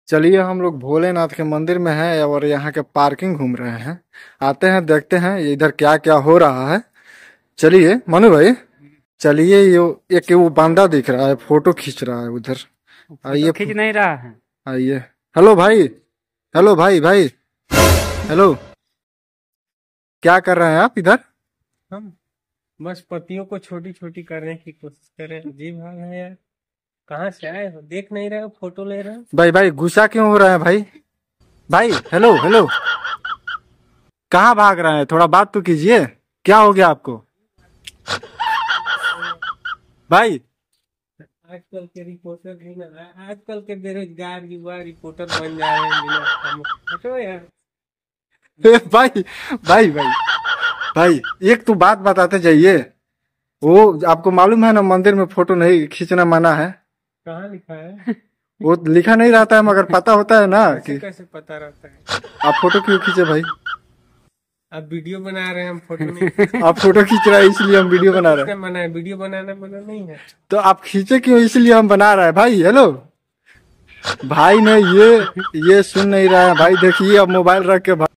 चलिए हम लोग भोलेनाथ के मंदिर में हैं और यहाँ के पार्किंग घूम रहे हैं। आते हैं देखते हैं इधर क्या क्या हो रहा है। चलिए मनु भाई, चलिए वो बंदा दिख रहा है, फोटो खींच रहा है उधर। फोटो आइए खींच नहीं रहा है। आइए। हेलो भाई, हेलो भाई भाई, हेलो। क्या कर रहे हैं आप इधर? हम बस पतियों को छोटी छोटी करने की कोशिश कर रहे हैं। अजीब हाल है यार, कहाँ से आए हो? देख नहीं रहे हो? फोटो ले रहे हो? भाई भाई गुस्सा क्यों हो रहा है भाई? भाई हेलो हेलो, कहाँ भाग रहे हैं? थोड़ा बात तो कीजिए, क्या हो गया आपको भाई? आजकल के रिपोर्टर भी ना, आजकल के बेरोजगार युवा रिपोर्टर बन जा रहे हैं बिना काम। हटो यार। भाई भाई भाई भाई, एक तो बात बताते जाइए। वो आपको मालूम है ना, मंदिर में फोटो नहीं खींचना मना है। कहाँ लिखा है? वो लिखा नहीं रहता है, मगर पता होता है ना कैसे कि कैसे पता रहता है? आप फोटो क्यों खींचे भाई? आप वीडियो बना रहे हैं, हम फोटो नहीं। आप फोटो खींच रहे हैं इसलिए हम वीडियो बना रहे हैं। किसने मना है? वीडियो बनाना मना नहीं है। तो आप खींचे क्यों? इसलिए हम बना रहे हैं भाई। हेलो भाई, ने ये सुन नहीं रहा है भाई। देखिए अब मोबाइल रख के